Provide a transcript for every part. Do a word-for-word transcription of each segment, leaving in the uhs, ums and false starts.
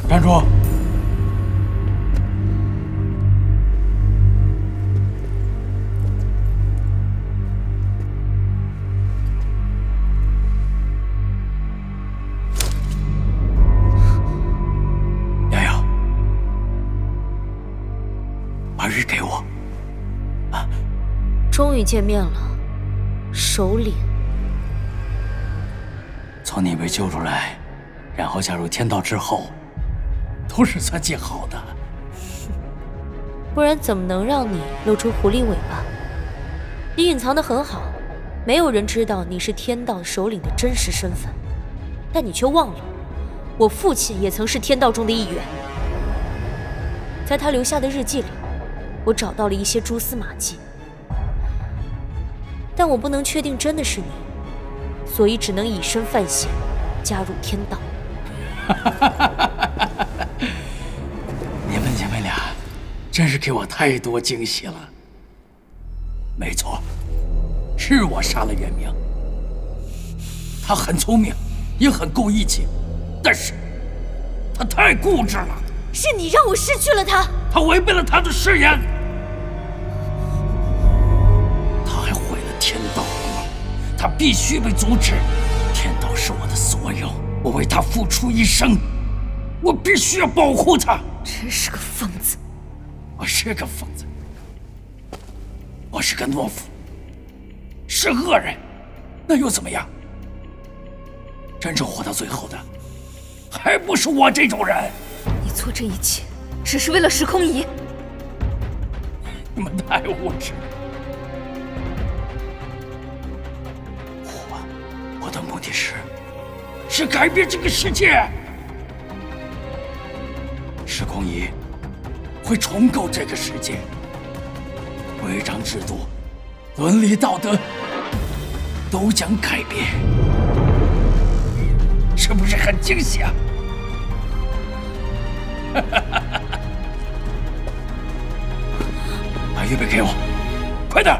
站住！瑶瑶，把玉给我。啊！ 终于见面了，首领。 从你被救出来，然后加入天道之后，都是算计好的。 不然怎么能让你露出狐狸尾巴？你隐藏得很好，没有人知道你是天道首领的真实身份。但你却忘了，我父亲也曾是天道中的一员。在他留下的日记里，我找到了一些蛛丝马迹，但我不能确定真的是你，所以只能以身犯险，加入天道。 你们姐妹俩真是给我太多惊喜了。没错，是我杀了袁明。他很聪明，也很够义气，但是他太固执了。 是你让我失去了他。 他违背了他的誓言，他还毁了天道，他必须被阻止。天道是我的所有，我为他付出一生，我必须要保护他。 真是个疯子！ 我是个疯子，我是个懦夫，是恶人，那又怎么样？真正活到最后的，还不是我这种人。 你做这一切，只是为了时空仪。 你们太无知了。我我的目的是，是改变这个世界。时空仪会重构这个世界，规章制度、伦理道德都将改变，是不是很惊喜啊？把玉佩给我，快点！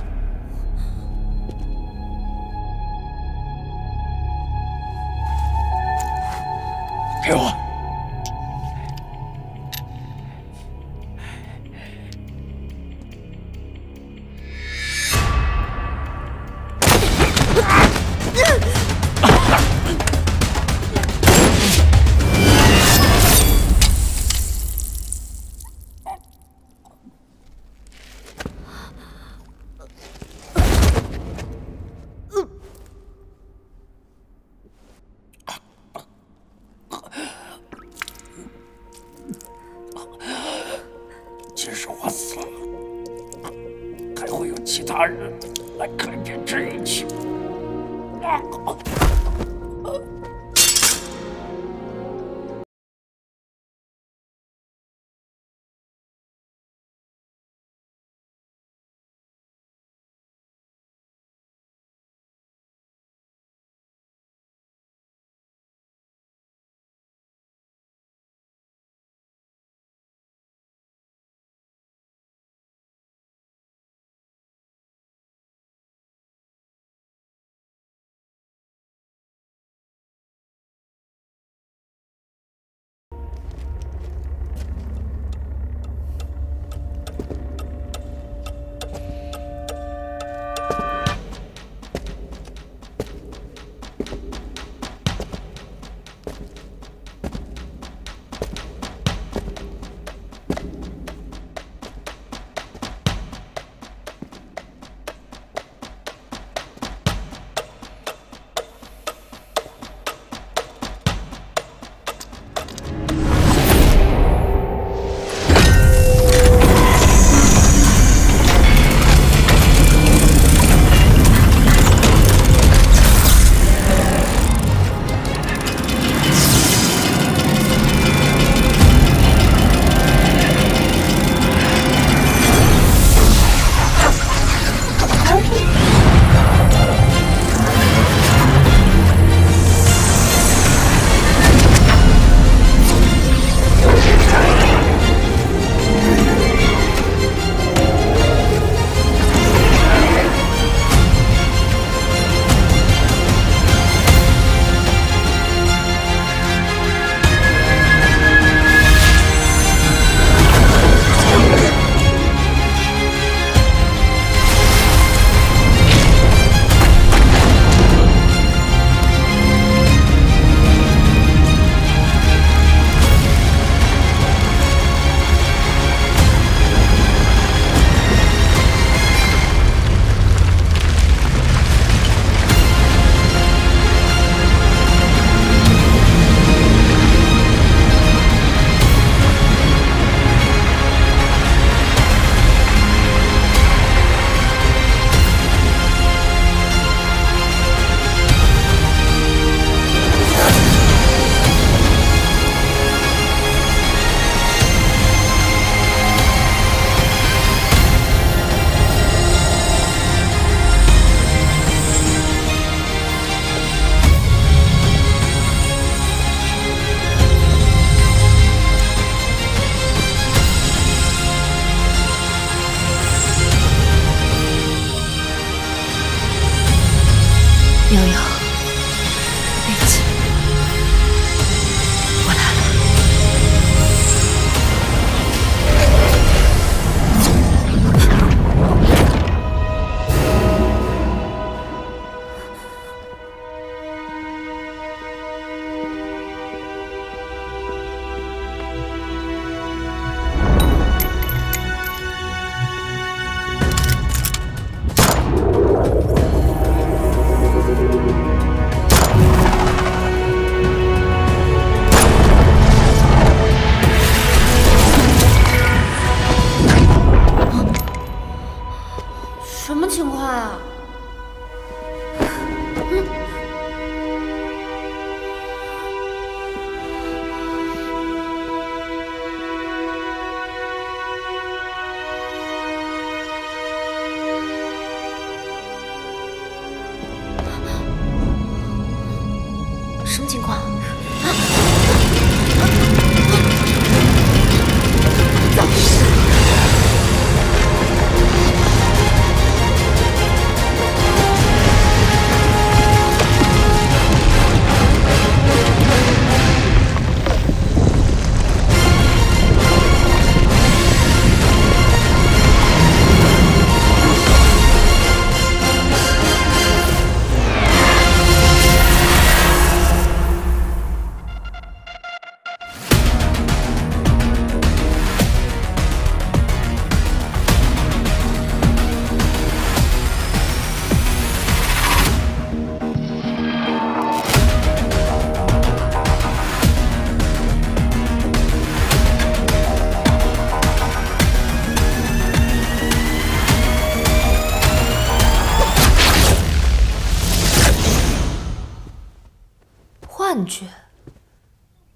给我！即使我死了，还会有其他人来改变这一切。啊！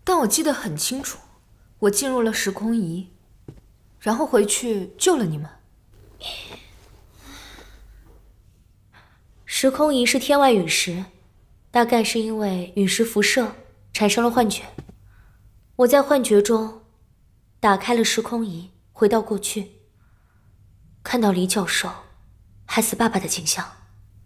但我记得很清楚，我进入了时空仪，然后回去救了你们。 时空仪是天外陨石，大概是因为陨石辐射产生了幻觉。我在幻觉中打开了时空仪，回到过去，看到黎教授害死爸爸的景象。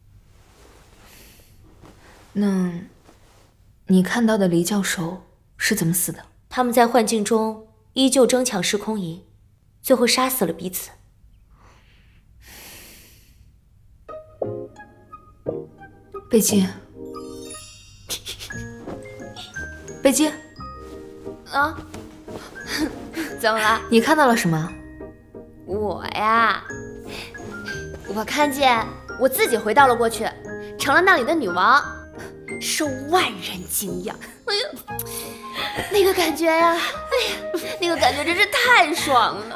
那，你看到的黎教授是怎么死的？ 他们在幻境中依旧争抢时空仪，最后杀死了彼此。 贝基，贝基， 啊，怎么了？ 你看到了什么？ 我呀，我看见我自己回到了过去，成了那里的女王，受万人敬仰。哎呦，那个感觉呀，哎呀，那个感觉真是太爽了。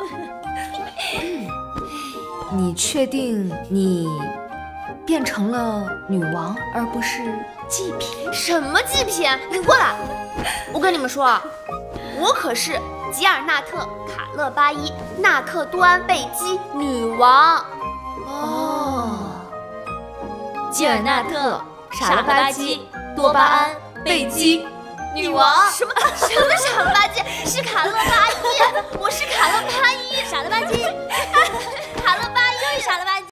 你确定你变成了女王，而不是祭品？ 什么祭品？你过来！我跟你们说，我可是吉尔纳特卡勒巴伊纳克多安贝基女王。 哦， 吉尔纳特傻了吧唧多巴胺贝基女王。 什么什么傻了吧唧？是卡勒巴伊，我是卡勒巴伊， 傻了吧唧。